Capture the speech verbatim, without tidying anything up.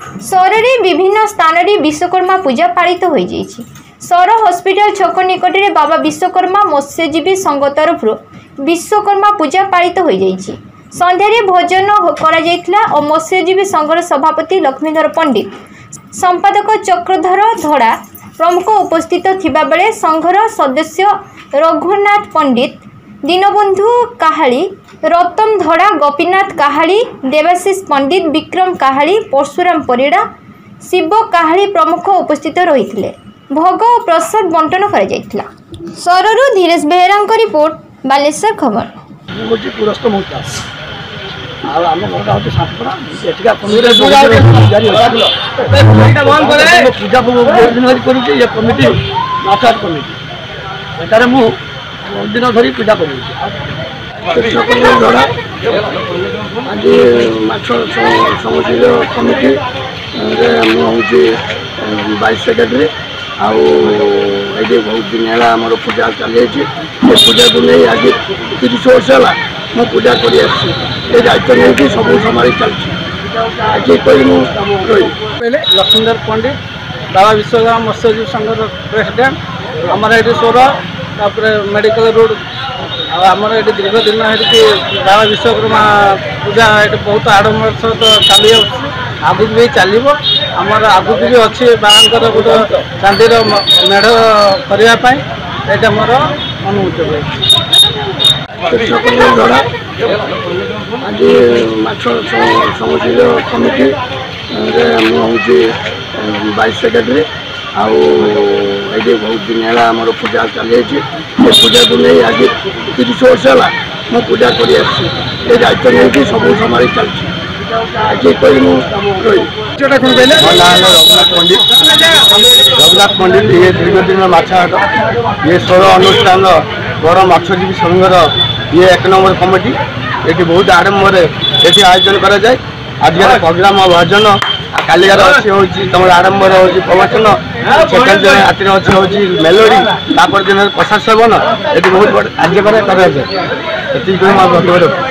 सहर में विभिन्न स्थान में विश्वकर्मा पूजा पालित हो जाइछि। सौर हॉस्पिटल छक निकट में बाबा विश्वकर्मा मत्स्यजीवी संघ तरफ विश्वकर्मा पूजा पालित हो जाइछि। संध्यारे भोजन करा जाइथिला और मत्स्यजीवी संघर सभापति लक्ष्मीधर पंडित, संपादक चक्रधर धड़ा प्रमुख उपस्थित थिबा बेले संघर सदस्य रघुनाथ पंडित, दीनबंधु काहाली, रतन धड़ा, गोपीनाथ काहाली, देवाशीष पंडित, विक्रम काहाली, परशुराम परिड़ा, शिव काहाली प्रमुख उपस्थित रही। भोग और प्रसाद बंटन कर सहरु धीरेश बेहेरा रिपोर्ट, बालेश्वर खबर। दिन धरी पूजा कर आज समिति कमिटी हूँ वाइस सेक्रेटरी आउ बहुत दिन है आम पूजा चली पूजा को नहीं आज तीस वर्ष है मैं पूजा कर दायित्व नहीं सब संभाली चलती आज कही मुझे लक्ष्मीधर पंडित, बाबा विश्वकर्मा मत्स्यजीवी संघ प्रेसिडेंट, आमर ये सोर तापर मेडिकल रोड आमर ये दीर्घ दिन है बाबा विश्वकर्मा पूजा ये बहुत आडम्बर सहित चली आगू भी चलो आमर आगू भी अच्छी बाबांकर गोटे चांदीर मेढ़ करने ये मोर अनुमति धड़ा आज समिति कमिटी हूँ वाइस सेक्रेटरी आउ ये बहुत दिन है आम पूजा चली पूजा को नहीं आज तीस वर्ष है मैं पूजा कर दायित्व नहीं सब संभाली चलती आज कही मुझे रघुनाथ पंडित रघुनाथ पंडित ये दीर्घ दिन माछाट ये सोर अनुष्ठान बड़ मत्स्यजीवी संघर ये एक नंबर कमिटी ये बहुत आडम्बर ये आयोजन कर जाए। आज प्रोग्राम भजन कालिकार अच्छी हूँ तुम आडम्बर हो प्रवचन सेकेंड दिन राति अच्छी हूँ मेलोडी तापर दिन प्रसाद सेवन ये बहुत बड़ कार्य कर